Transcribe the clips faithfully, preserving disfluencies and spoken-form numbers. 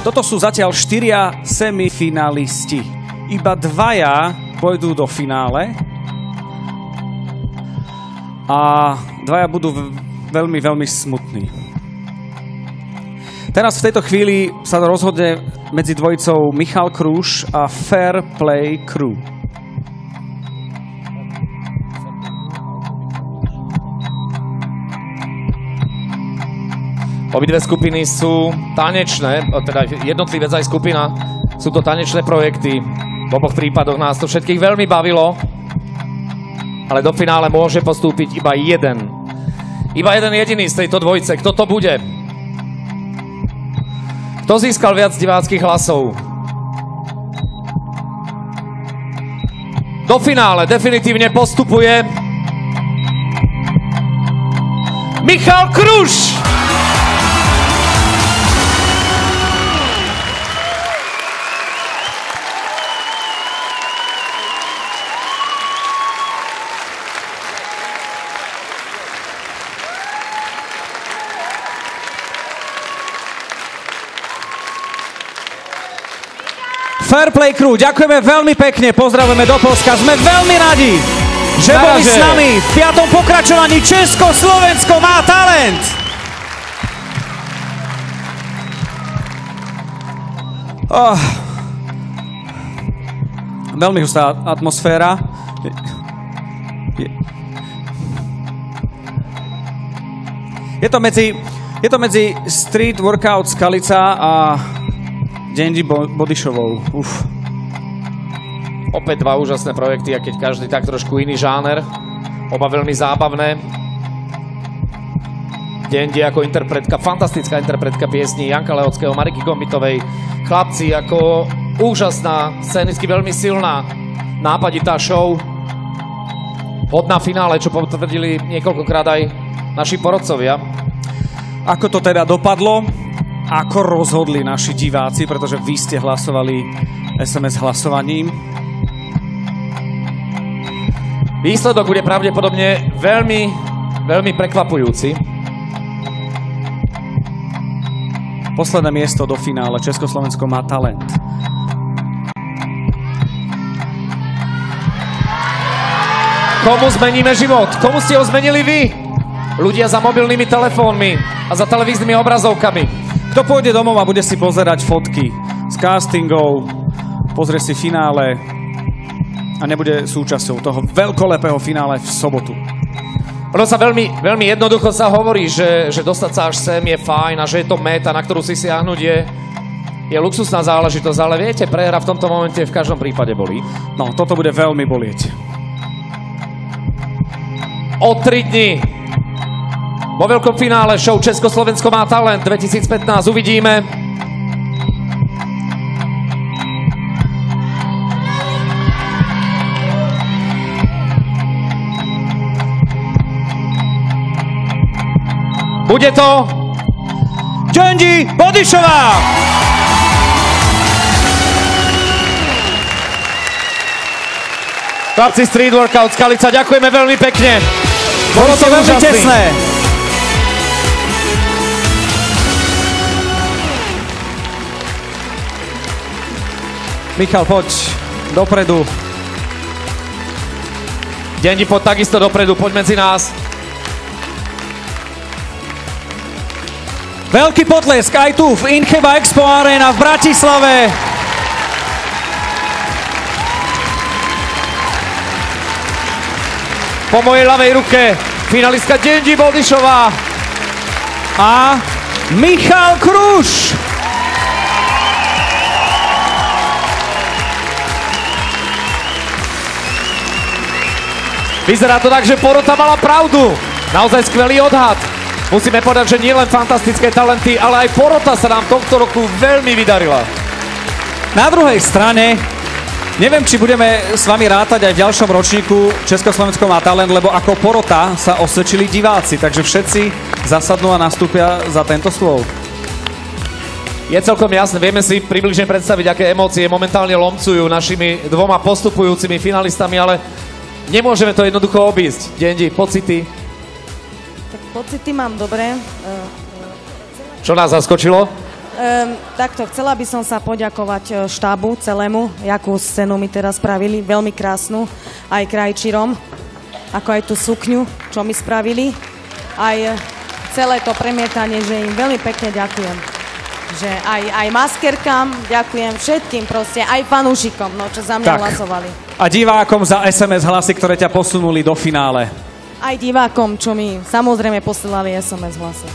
Toto sú zatiaľ štyria semifinalisti. Iba dvaja pôjdu do finále a dvaja budú veľmi, veľmi smutní. Teraz v tejto chvíli sa rozhodne medzi dvojicou Michal Kruš a Fair Play Crew. Obidve skupiny sú tanečné, teda jednotlivec aj skupina. Sú to tanečné projekty. V oboch prípadoch nás to všetkých veľmi bavilo. Ale do finále môže postúpiť iba jeden. Iba jeden jediný z tejto dvojice. Kto to bude? Kto získal viac diváckych hlasov? Do finále definitívne postupuje Michal Kruš! Fair Play Crew, ďakujeme veľmi pekne, pozdravujeme do Poľska, sme veľmi radi, že Naraže. Boli s nami v piatom pokračovaní Česko-Slovensko má talent. Oh. Veľmi hustá atmosféra. Je, je, to medzi, je to medzi Street Workout Skalica a Dendi Bodyšovou. Uf. Opäť dva úžasné projekty, a keď každý tak trošku iný žáner. Oba veľmi zábavné. Dendi ako interpretka, fantastická interpretka piesní Janka Lehockého, Mariky Gombitovej. Chlapci ako úžasná, scénicky veľmi silná, nápaditá show. Hodná finále, čo potvrdili niekoľkokrát aj naši porodcovia. Ako to teda dopadlo? Ako rozhodli naši diváci, pretože vy ste hlasovali es em es hlasovaním. Výsledok bude pravdepodobne veľmi, veľmi prekvapujúci. Posledné miesto do finále. Československo má talent. Komu zmeníme život? Komu ste ho zmenili vy? Ľudia za mobilnými telefónmi a za televíznymi obrazovkami. Kto pôjde domov a bude si pozerať fotky z castingov, pozrie si finále a nebude súčasťou toho veľkolepého finále v sobotu. Ono sa veľmi, veľmi jednoducho sa hovorí, že, že dostať sa až sem je fajn a že je to meta, na ktorú si siahnuť je, je luxusná záležitosť, ale viete, prehra v tomto momente v každom prípade bolí. No, toto bude veľmi bolieť. O tri dni vo veľkom finále show Československo má talent dvetisícpätnásť uvidíme. Bude to Dendi Bodyšová! Chlapci Street Workout Skalica, ďakujeme veľmi pekne. Bolo to veľmi tesné. Michal, poď dopredu. Dendi, poď takisto dopredu, poď medzi nás. Veľký potlesk aj tu v Incheba Expo Arena v Bratislave. Po mojej ľavej ruke finalistka Dendi Bodyšová a Michal Kruš. Vyzerá to tak, že porota mala pravdu. Naozaj skvelý odhad. Musíme povedať, že nie len fantastické talenty, ale aj porota sa nám tohto roku veľmi vydarila. Na druhej strane, neviem, či budeme s vami rátať aj v ďalšom ročníku Československo má talent, lebo ako porota sa osvedčili diváci, takže všetci zasadnú a nastúpia za tento stôl. Je celkom jasné, vieme si približne predstaviť, aké emócie momentálne lomcujú našimi dvoma postupujúcimi finalistami, ale nemôžeme to jednoducho obísť. Dendi, pocity? Tak pocity mám dobré. Čo nás zaskočilo? Um, takto, chcela by som sa poďakovať štábu celému, jakú scénu mi teraz spravili, veľmi krásnu, aj krajčírom, ako aj tú sukňu, čo mi spravili, aj celé to premietanie, že im veľmi pekne ďakujem. Že aj, aj maskerkám ďakujem, všetkým proste, aj fanúšikom, no, čo za mňa Tak. hlasovali. A divákom za es em es hlasy, ktoré ťa posunuli do finále. Aj divákom, čo mi samozrejme posielali es em es hlasy.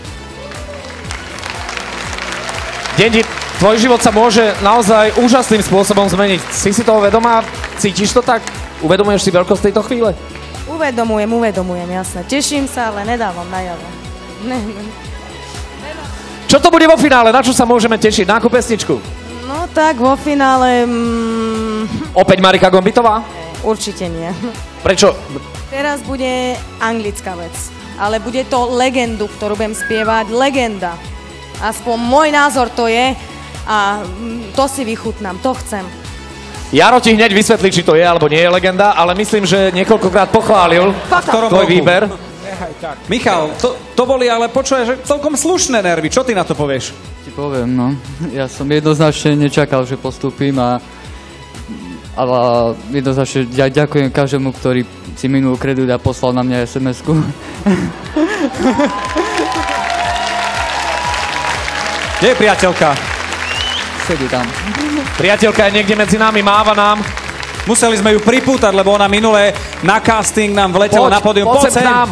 Dendi, tvoj život sa môže naozaj úžasným spôsobom zmeniť. Si si toho vedomá? Cítiš to tak? Uvedomuješ si veľkosť tejto chvíle? Uvedomujem, uvedomujem, jasné. Teším sa, ale nedávam najavo. Ne, ne. Čo to bude vo finále? Na čo sa môžeme tešiť? Na akú pesničku? No tak, vo finále... Mm, Opäť Marika Gombitová? určite nie. Prečo? Teraz bude anglická vec, ale bude to legendu, ktorú budem spievať. Legenda. Aspoň môj názor to je a mm, to si vychutnám, to chcem. Jaro ti hneď vysvetlí, či to je alebo nie je legenda, ale myslím, že niekoľkokrát pochválil tvoj výber. Michal, to, to boli ale počúvaj, že celkom slušné nervy. Čo ty na to povieš? Ti poviem, no. Ja som jednoznačne nečakal, že postúpim a, a jednoznačne ja ďakujem každému, ktorý si minul kredit a poslal na mňa es em esku. Kde je priateľka? Sedí tam. Priateľka je niekde medzi nami, máva nám. Museli sme ju pripútať, lebo ona minulé na casting nám vletela Poď, na pódium. poď sem k nám.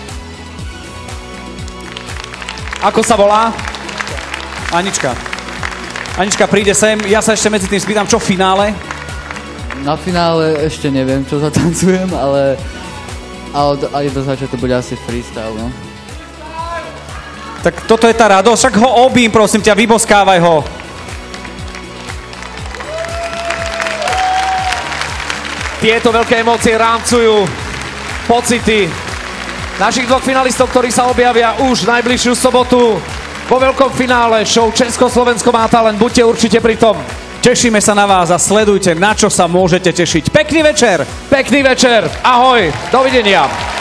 Ako sa volá? Anička. Anička príde sem, ja sa ešte medzi tým spýtam, čo v finále? Na finále ešte neviem, čo zatancujem, ale, ale a jednoznačne to bude asi freestyle, no. Tak toto je tá radosť, však ho obím, prosím ťa, vyboskávaj ho. Tieto veľké emócie rámcujú pocity našich dvoch finalistov, ktorí sa objavia už najbližšiu sobotu vo veľkom finále show Československo má talent. Buďte určite pri tom. Tešíme sa na vás a sledujte, na čo sa môžete tešiť. Pekný večer! Pekný večer. Ahoj. Dovidenia.